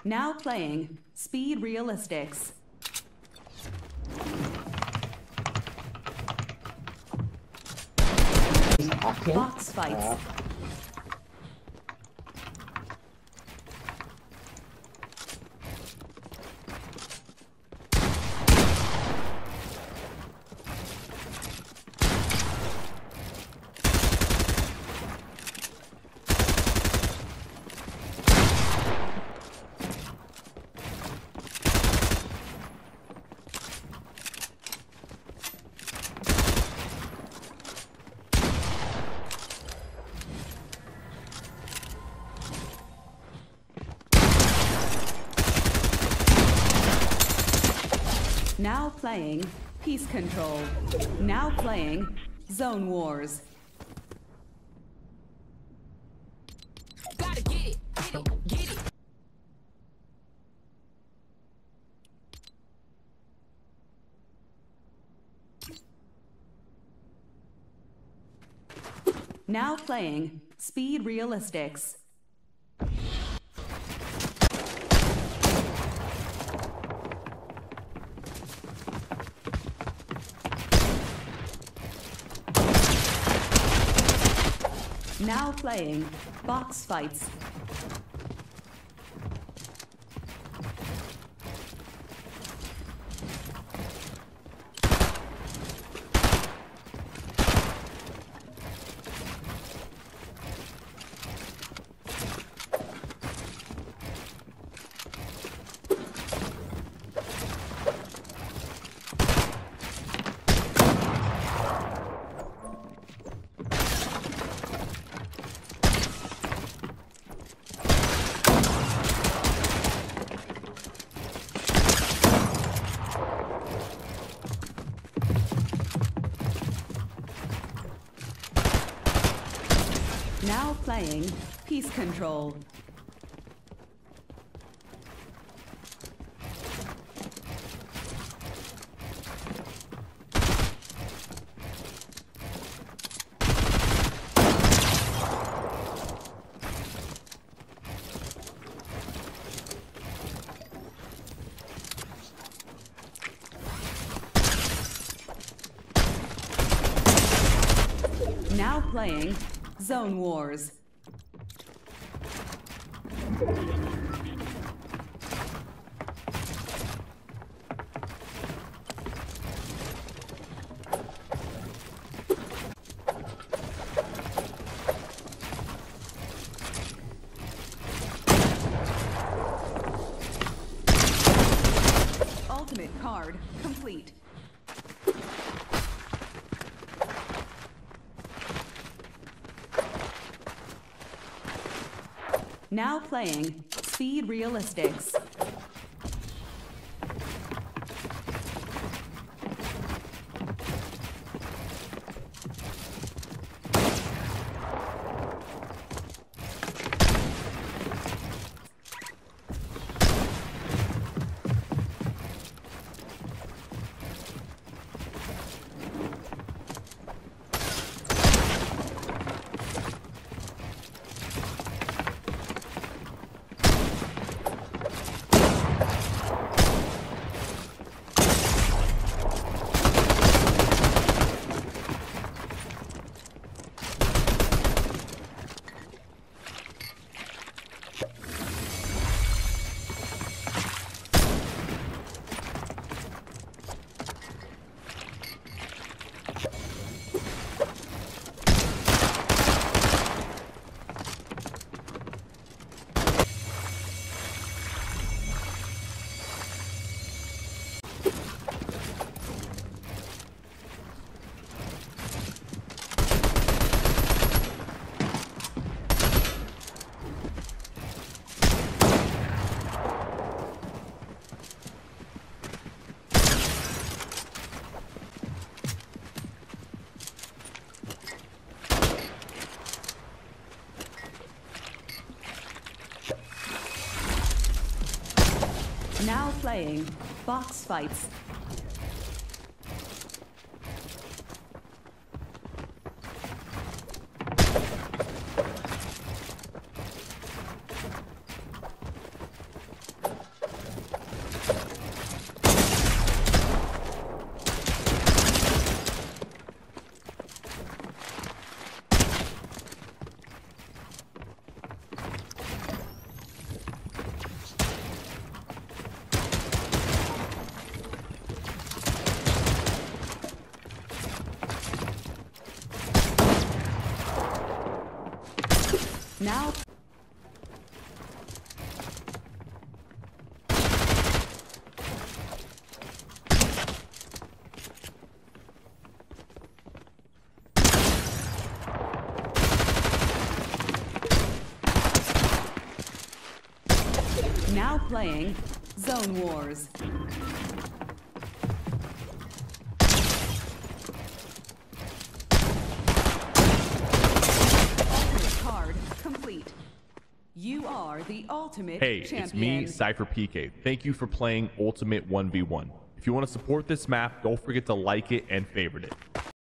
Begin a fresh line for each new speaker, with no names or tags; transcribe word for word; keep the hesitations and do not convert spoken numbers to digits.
Now playing Speed Realistics. Box fights.
Uh.
Now playing Peace Control. Now playing Zone Wars.
Gotta get it, get it, get it.
Now playing Speed Realistics. Now playing Box Fights. Now playing Peace Control. Now playing Zone Wars. Ultimate card complete. Now playing Speed Realistics. Now playing Box Fights. Now Now playing Zone Wars. Ultimate card complete. You are the ultimate
Hey,
champion.
it's me, Cypher P K. Thank you for playing Ultimate one v one. If you want to support this map, don't forget to like it and favorite it.